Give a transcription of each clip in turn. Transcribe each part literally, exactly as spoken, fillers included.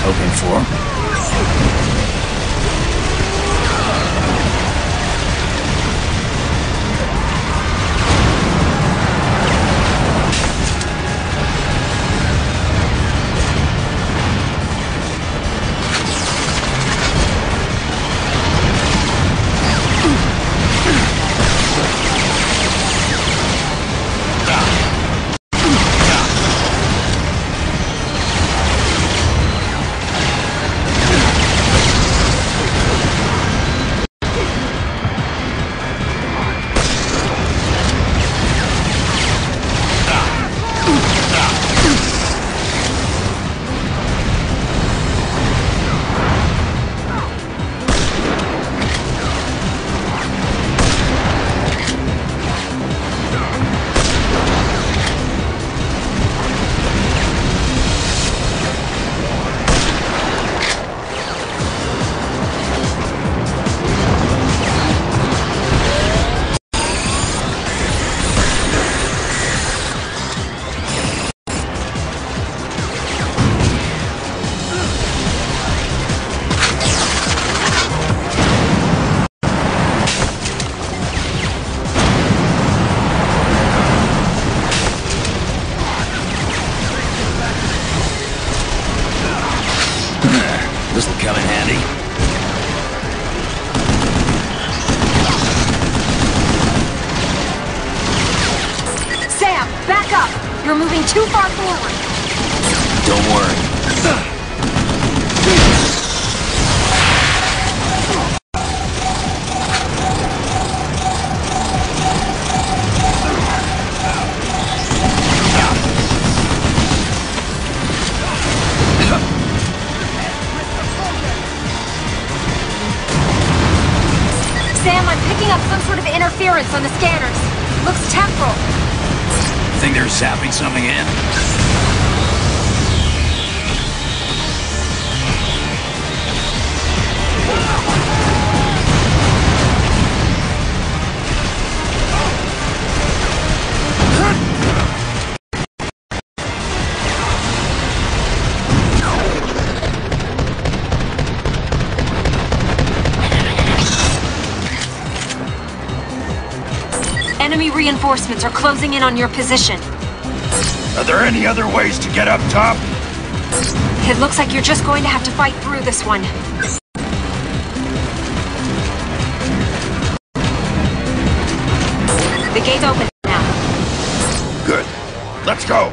hoping for. This'll come in handy. Sam, back up! You're moving too far forward. Don't worry. Sam, I'm picking up some sort of interference on the scanners. Looks temporal. Think they're zapping something in? Enemy reinforcements are closing in on your position. Are there any other ways to get up top? It looks like you're just going to have to fight through this one. The gate's open now. Good. Let's go.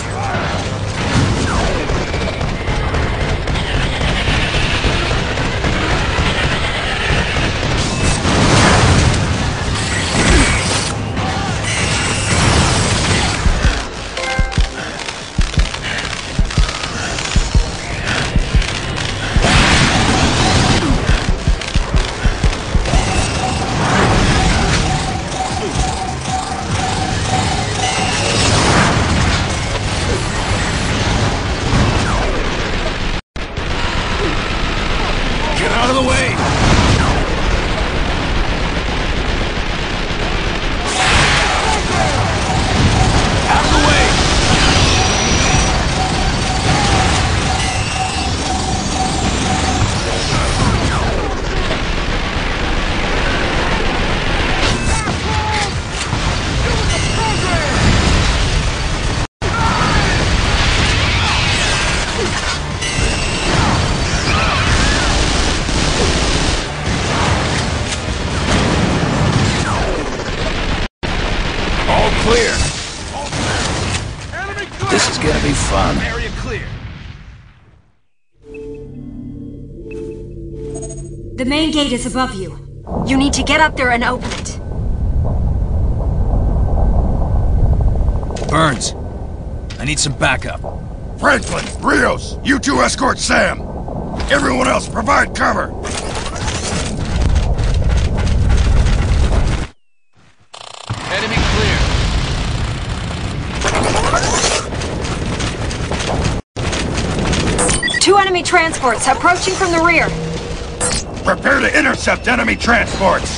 Clear. This is gonna be fun. Area clear. The main gate is above you. You need to get up there and open it. Burns, I need some backup. Franklin, Rios, you two escort Sam. Everyone else, provide cover. Enemy clear. Two enemy transports approaching from the rear. Prepare to intercept enemy transports.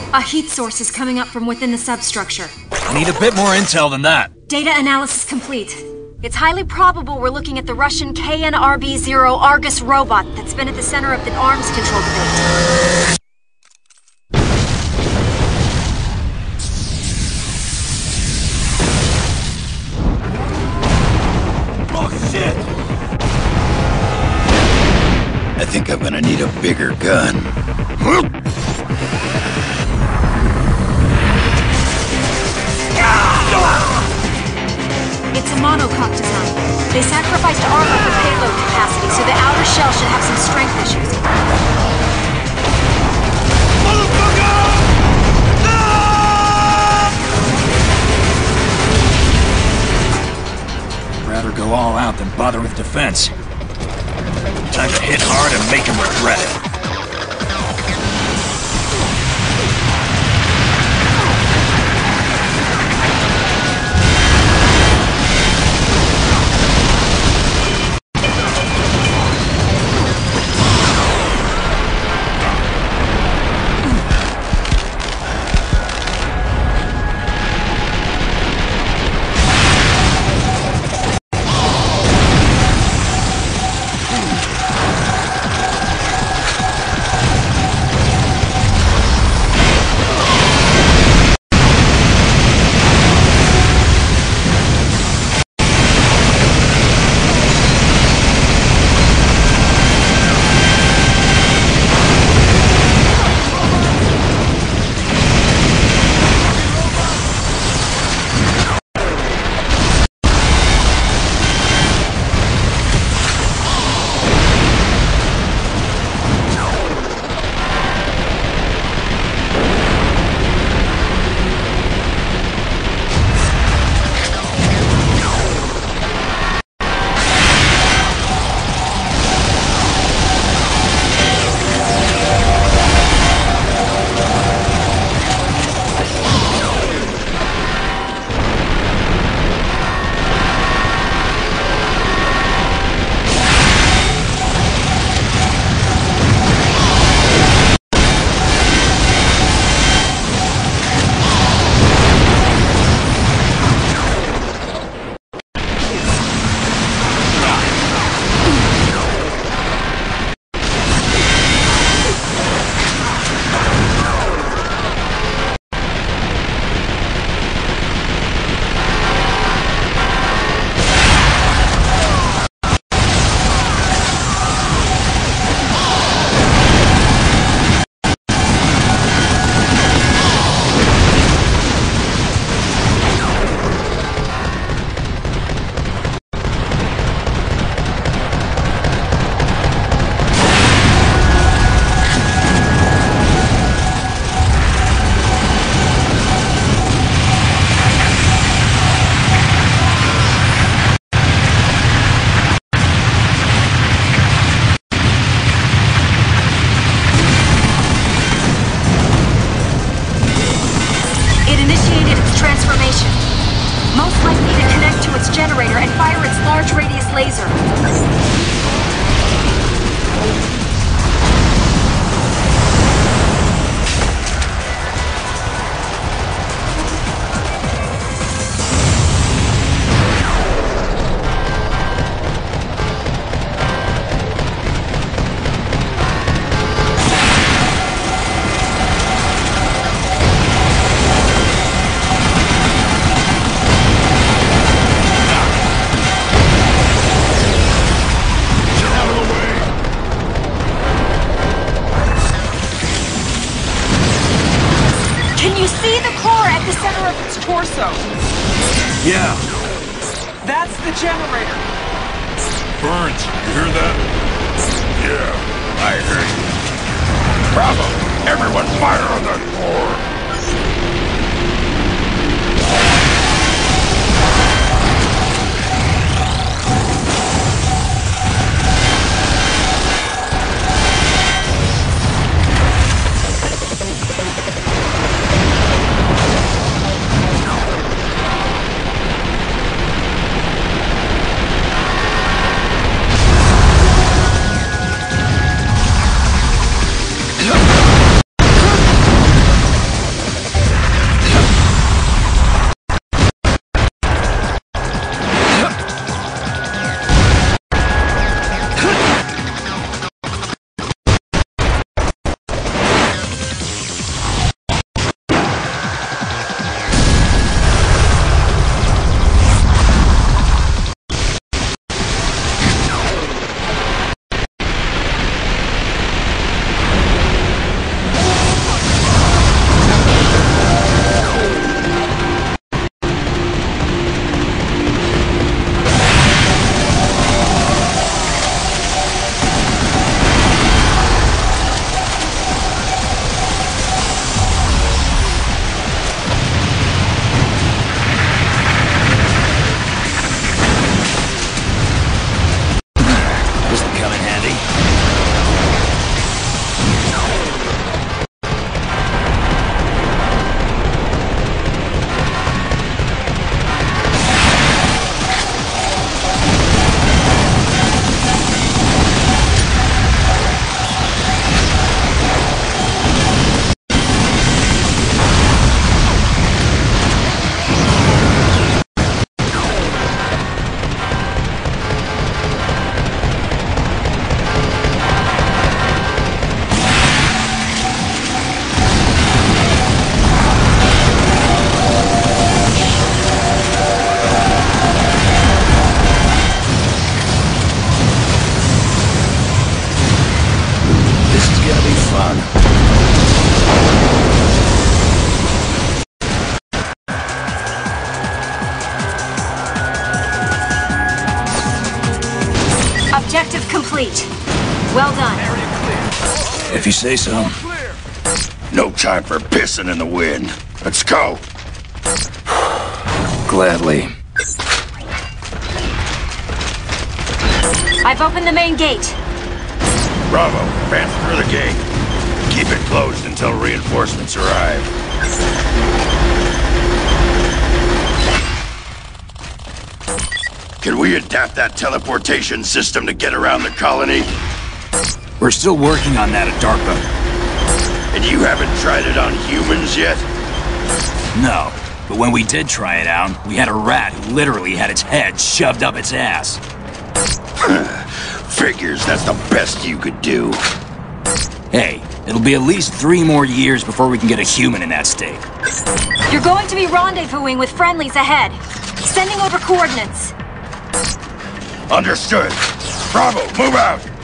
A heat source is coming up from within the substructure. I need a bit more intel than that. Data analysis complete. It's highly probable we're looking at the Russian K N R B zero Argus robot that's been at the center of the arms control debate. Oh, shit! I think I'm gonna need a bigger gun. It's a monocoque design. They sacrificed armor for payload capacity, so the outer shell should have some strength issues. Motherfucker! I'd rather go all out than bother with defense. Time to hit hard and make him regret it. Most likely to connect to its generator and fire its large radius laser. Torso. Yeah. That's the generator. Burns, you hear that? Yeah, I heard you. Bravo! Everyone fire on that core! complete. Well done. Area clear. If you say so. Clear. No time for pissing in the wind. Let's go. Gladly. I've opened the main gate. Bravo, advance through the gate. Keep it closed until reinforcements arrive. Can we adapt that teleportation system to get around the colony? We're still working on that at DARPA. And you haven't tried it on humans yet? No. But when we did try it out, we had a rat who literally had its head shoved up its ass. Figures that's the best you could do. Hey, it'll be at least three more years before we can get a human in that state. You're going to be rendezvousing with friendlies ahead. Sending over coordinates. Understood. Bravo, move out!